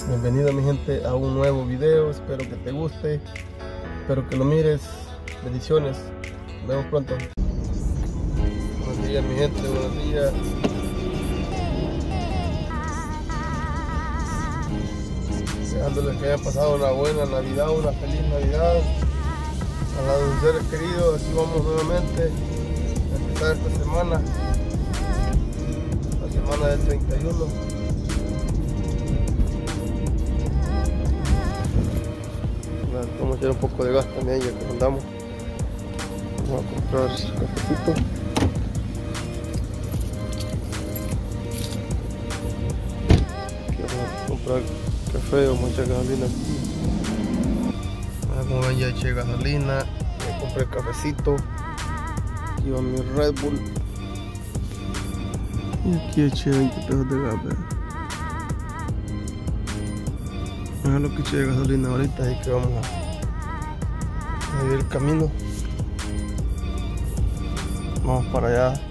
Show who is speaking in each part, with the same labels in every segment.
Speaker 1: Bienvenido mi gente a un nuevo video, espero que te guste, espero que lo mires, bendiciones, nos vemos pronto. Buenos días mi gente, buenos días. Deseándoles que hayan pasado una buena Navidad, una feliz Navidad. A la de sus seres queridos, aquí vamos nuevamente a empezar esta semana, la semana del 31. Vamos a echar un poco de gas también ya que andamos. Vamos a comprar cafecito. Vamos a comprar café, vamos a echar gasolina aquí. Como ven ya eché gasolina, ya compré el cafecito. Aquí va mi Red Bull. Y aquí eché 20 pesos de gas. Es lo que eché de gasolina ahorita, así que vamos a ir el camino. Vamos para allá.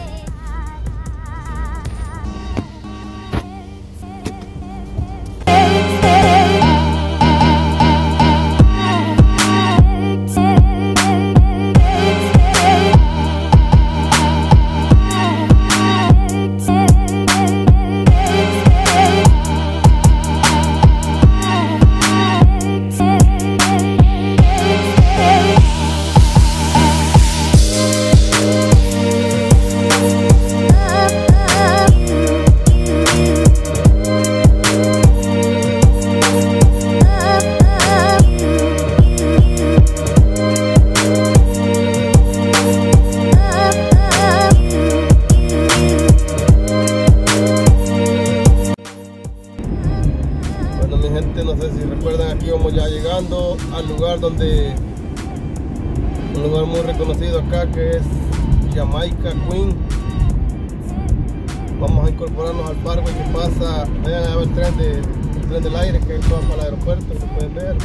Speaker 1: No sé si recuerdan, aquí vamos ya llegando al lugar donde un lugar muy reconocido acá que es Jamaica Queen. Vamos a incorporarnos al parque que pasa. Vean allá el tren del aire que va para el aeropuerto, se pueden ver.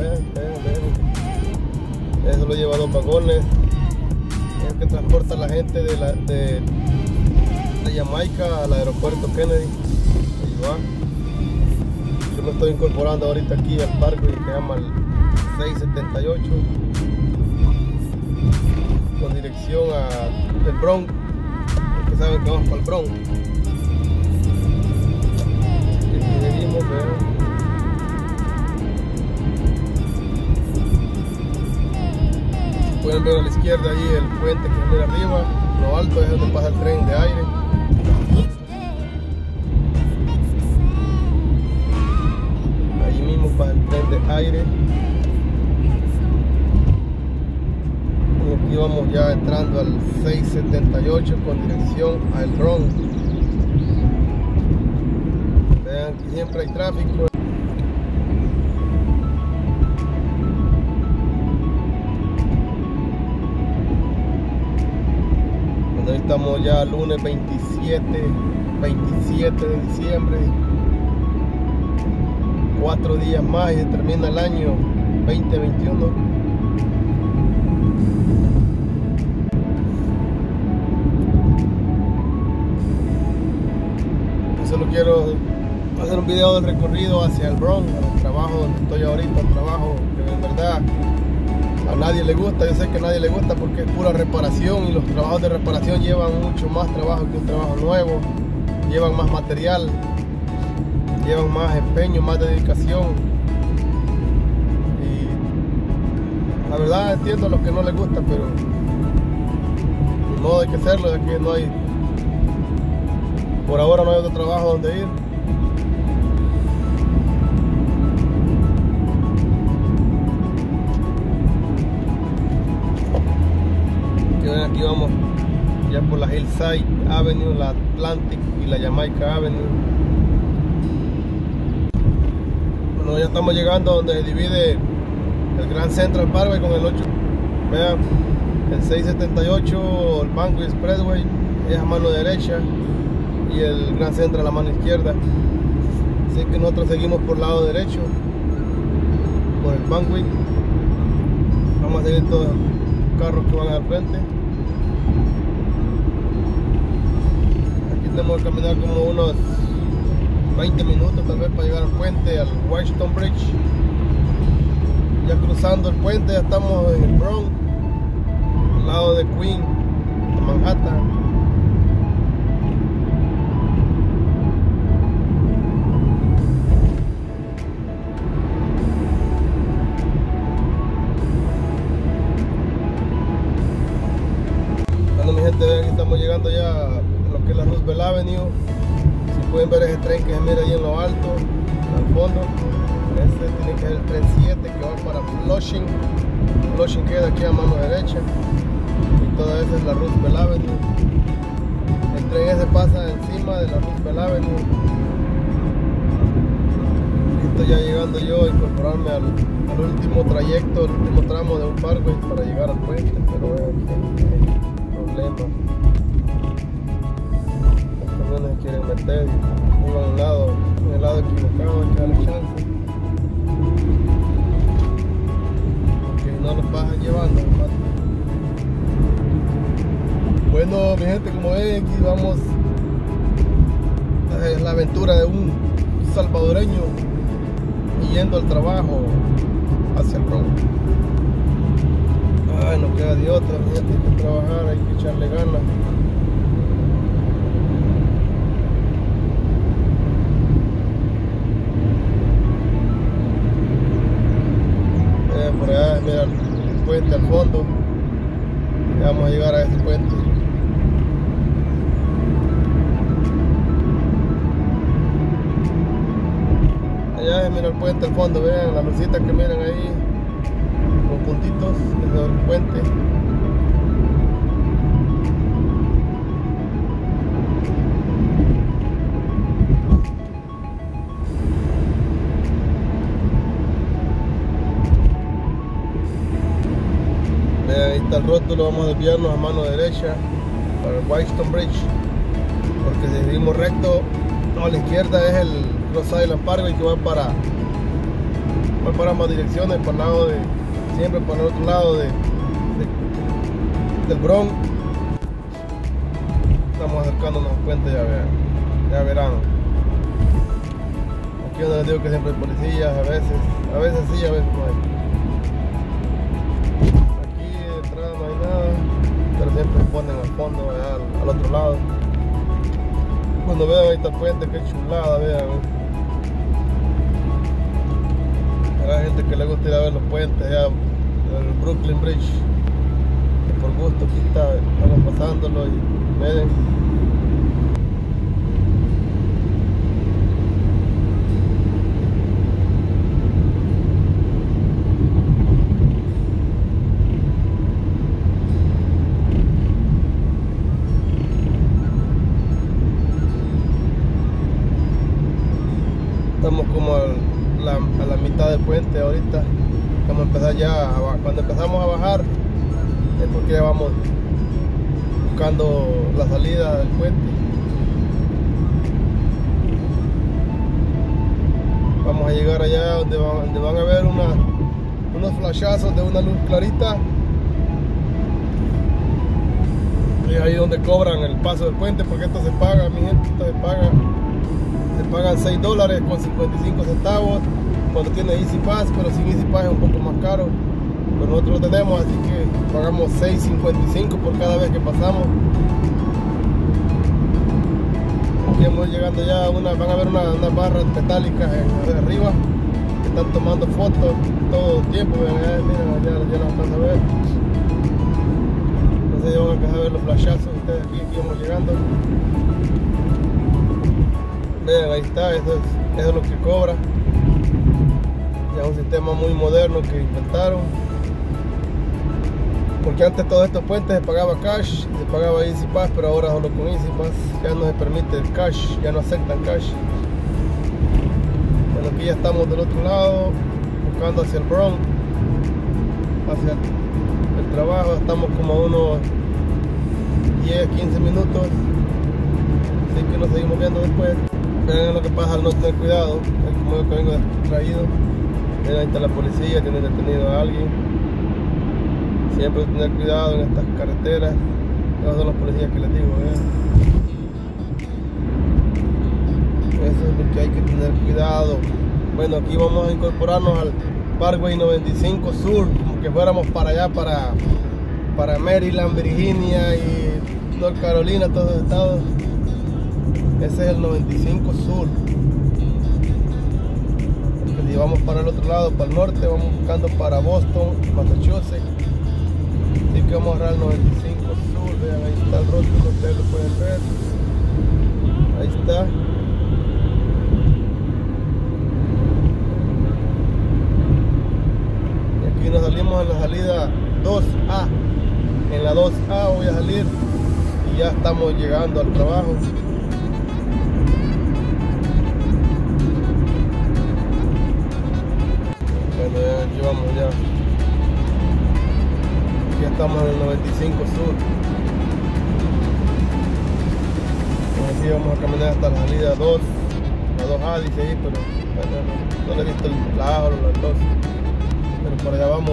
Speaker 1: Vean. Eso lo lleva 2 vagones. Es el que transporta a la gente de Jamaica al aeropuerto Kennedy. Ahí va. Yo me estoy incorporando ahorita aquí al parque que se llama el 678 con dirección al Bronx. Ustedes saben que vamos para el Bronx. Y aquí seguimos, vean. Pueden ver a la izquierda ahí el puente que mira arriba, lo alto es donde pasa el tren de aire. Para el tren de aire. Y aquí vamos ya entrando al 678 con dirección al Bronx. Vean que siempre hay tráfico. Bueno, hoy estamos ya lunes 27 de diciembre. 4 días más y se termina el año 2021. Solo quiero hacer un video del recorrido hacia el Bronx, al trabajo donde estoy ahorita, un trabajo que en verdad a nadie le gusta. Yo sé que a nadie le gusta porque es pura reparación y los trabajos de reparación llevan mucho más trabajo que un trabajo nuevo, llevan más material, llevan más empeño, más dedicación, y la verdad entiendo a los que no les gusta, pero de modo hay que hacerlo, ya que no hay, por ahora no hay otro trabajo donde ir. Aquí vamos ya por la Hillside Avenue, la Atlantic y la Jamaica Avenue. Bueno, ya estamos llegando donde se divide el Grand Central Parkway con el 8. Vean, el 678, el Banco Expressway es a mano derecha y el Grand Central a la mano izquierda. Así que nosotros seguimos por el lado derecho, por el Bankway. Vamos a seguir todos los carros que van al frente. Aquí tenemos que caminar como unos 20 minutos tal vez para llegar al puente, al Washington Bridge. Ya cruzando el puente ya estamos en el Bronx, al lado de Queens, de Manhattan. Bueno, mi gente, vean que estamos llegando ya a lo que es la Roosevelt Avenue. Si pueden ver ese tren que se mira ahí en lo alto, al fondo, este tiene que ser el tren 7 que va para Flushing. Flushing queda aquí a mano derecha y toda esa es la Roosevelt Avenue. El tren ese pasa encima de la Roosevelt Avenue. Estoy ya llegando yo a incorporarme al último trayecto, el último tramo de un parkway para llegar al puente, pero hay problemas. Los camiones quieren meter y iban a un lado, en el lado equivocado, hay que darle chance. Porque no los pasan llevando, hermano. Bueno, mi gente, como ven, aquí vamos. Es la aventura de un salvadoreño yendo al trabajo hacia el Bronx. Ay, no queda de otra, mi gente, hay que trabajar, hay que echarle ganas. Por allá, mira el puente al fondo. Ya vamos a llegar a ese puente. Allá mira el puente al fondo, vean las lucitas que miran ahí, con puntitos, es el puente. Vean, ahí está el rótulo, vamos a desviarnos a mano derecha para el Washington Bridge, porque si seguimos recto, a la izquierda es el Cross Island Parkway que va para ambas direcciones, para el lado de, siempre para el otro lado del Bronx. Estamos acercándonos al puente, ya verán. Aquí donde les digo que siempre hay policías, a veces sí, a veces no hay. Aquí de entrada no hay nada, pero siempre se ponen al fondo, allá al otro lado. Cuando vean ahí está el puente, qué chulada, vean. Hay gente que le gusta ir a ver los puentes, allá el Brooklyn Bridge, que por gusto aquí estamos pasándolo y miren. Estamos como a la mitad del puente ahorita. Vamos a empezar ya, cuando empezamos a bajar es porque ya vamos buscando la salida del puente. Vamos a llegar allá donde van a ver unos flashazos de una luz clarita. Y ahí donde cobran el paso del puente, porque esto se paga, mi gente, esto se pagan $6 con 55 centavos cuando tiene Easy Pass, pero sin Easy Pass es un poco más caro, pero nosotros lo tenemos, así que pagamos $6.55 por cada vez que pasamos. Aquí vamos llegando ya van a ver unas barras metálicas arriba que están tomando fotos todo el tiempo. Miren, ya las alcanza a ver. No sé si van a alcanzar a ver los flashazos ustedes aquí vamos llegando. Vean, ahí está, eso es lo que cobra. Ya es un sistema muy moderno que inventaron, porque antes todos estos puentes se pagaba cash, se pagaba Easy Pass, pero ahora solo con Easy Pass ya no se permite el cash, ya no aceptan cash. Bueno, aquí ya estamos del otro lado, buscando hacia el Bronx, hacia el trabajo. Estamos como a unos 10-15 minutos, así que nos seguimos viendo después. Vean lo que pasa al no tener cuidado, es como yo que vengo distraído. Miren, ahí está la policía, tiene detenido a alguien. Siempre tener cuidado en estas carreteras. Esos son los policías que les digo, Eso es lo que hay que tener cuidado. Bueno, aquí vamos a incorporarnos al Parkway 95 Sur, como que fuéramos para allá, para Maryland, Virginia y North Carolina, todos los estados. Ese es el 95 Sur. Porque si vamos para el otro lado, para el norte, vamos buscando para Boston, Massachusetts. Así que vamos a agarrar el 95 Sur. Vean, ahí está el rótulo, ustedes lo pueden ver. Ahí está. Y aquí nos salimos en la salida 2A. En la 2A voy a salir y ya estamos llegando al trabajo. Bueno, aquí vamos ya. Aquí estamos en el 95 Sur. Así vamos a caminar hasta la salida 2. La 2A dice ahí, pero bueno, no le he visto la A o las 2. Pero por allá vamos.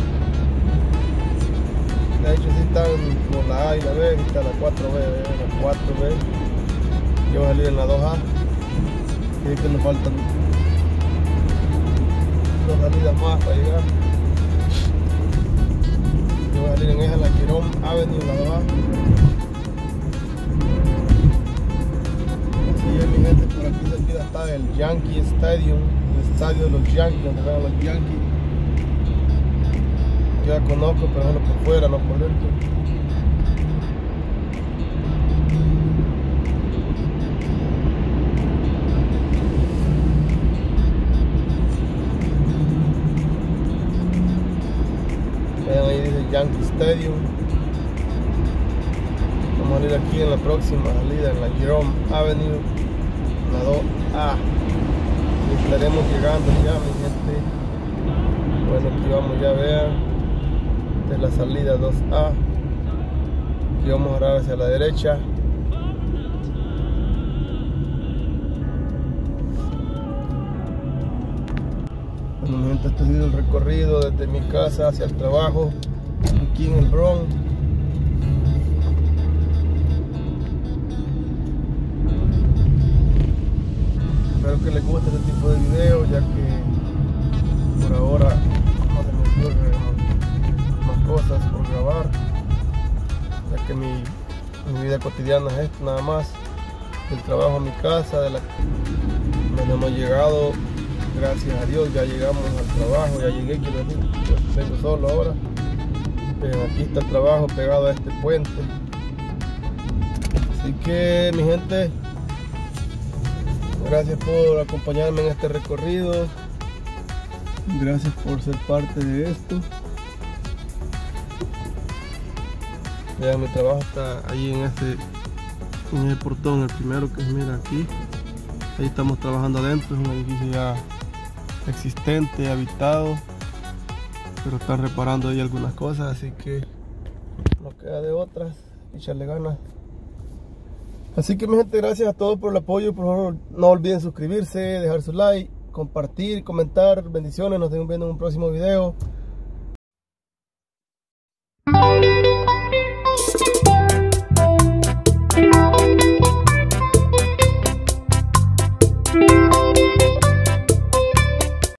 Speaker 1: De hecho sí están por la A y la B, está la 4B, la 4B. Yo voy a salir en la 2A. Y que nos faltan 2 salidas más para llegar. Yo voy a salir en esa, la Jerome Avenue, la 2A. Así es, mi gente, por aquí cerquita está el Yankee Stadium, el estadio de los Yankees, donde juegan los Yankees. Yo la conozco, pero solo por fuera, no por dentro. Vean, ahí dice Yankee Stadium. Vamos a ir aquí en la próxima salida, en la Jerome Avenue, la 2A. Y estaremos llegando ya, mi gente. Bueno, aquí vamos ya, vean. Esta es la salida 2A. Aquí vamos a girar hacia la derecha. Bueno, mi gente, este ha sido el recorrido desde mi casa hacia el trabajo, aquí en el Bronx. Espero que les guste este tipo de videos, ya que por ahora no se me ocurre más cosas por grabar, ya que mi vida cotidiana es esto nada más, del trabajo a mi casa, donde hemos llegado, gracias a Dios, ya llegamos al trabajo, ya llegué, quiero decir, pues vengo solo ahora. Aquí está el trabajo pegado a este puente, así que mi gente, gracias por acompañarme en este recorrido, gracias por ser parte de esto. Vean, mi trabajo está ahí en el portón, el primero que se mira aquí. Ahí estamos trabajando adentro, es un edificio ya existente, habitado, pero están reparando ahí algunas cosas, así que no queda de otras, echarle ganas. Así que mi gente, gracias a todos por el apoyo. Por favor no olviden suscribirse, dejar su like, compartir, comentar. Bendiciones, nos vemos viendo en un próximo video.